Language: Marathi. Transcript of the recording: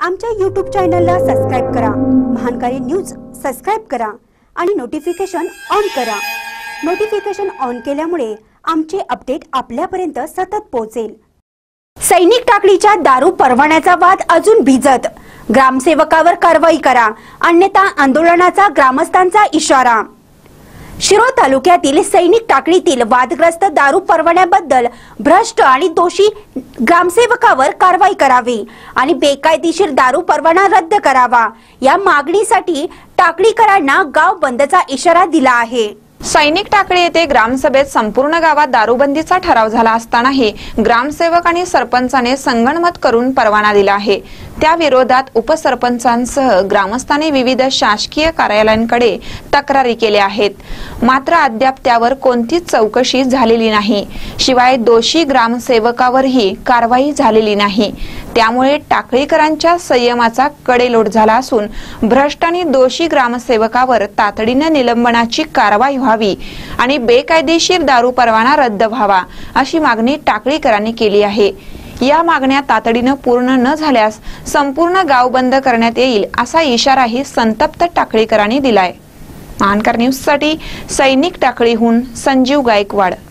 आमच्या YouTube चॅनलला सबस्क्राइब करा, महानकारी न्यूज सबस्क्राइब करा आणि नोटिफिकेशन ऑन करा। नोटिफिकेशन ऑन केल्यामुळे आमचे अपडेट आपल्यापर्यंत सतत पोहोचेल। सैनिक टाकळीच्या दारू परवान्याचा वाद अजून भिजत, ग्रामसेवकावर कारवाई करा अन्यथा आंदोलनाचा ग्रामस्थांचा इशारा। शिरोळ तालुक्यातील सैनिक टाकळीतील वादग्रस्त दारू परवान्याबद्दल भ्रष्ट आणि दोषी ग्रामसेवकावर कारवाई करावी आणि बेकायदेशीर दारू परवाना रद्द करावा या मागणीसाठी टाकळीकरांना गाव बंदचा इशारा दिला आहे। सैनिक टाकळी येथे ग्रामसभेत संपूर्ण गावात दारूबंदीचा ठराव झाला असतानाही ग्रामसेवक आणि सरपंचाने संगनमत करून परवाना दिला आहे। त्या विरोधात उपसरपंचांसह ग्रामस्थांनी विविध शासकीय कार्यालयांकडे तक्रारी केल्या आहेत, मात्र अद्याप त्यावर कोणतीच चौकशी झालेली नाही। शिवाय दोषी ग्रामसेवकावरही कारवाई झालेली नाही। त्यामुळे टाकळीकरांच्या संयमाचा कडेलोट झाला असून भ्रष्ट आणि दोषी ग्रामसेवकावर तातडीने निलंबनाची कारवाई व्हावी आणि बेकायदेशीर दारू परवाना रद्द व्हावा अशी मागणी टाकळीकरांनी केली आहे। या मागण्या तातडीने पूर्ण न झाल्यास संपूर्ण गाव बंद करण्यात येईल असा इशाराही संतप्त टाकळीकरांनी दिलाय। महानकर न्यूज साठी सैनिक टाकळीहून संजीव गायकवाड।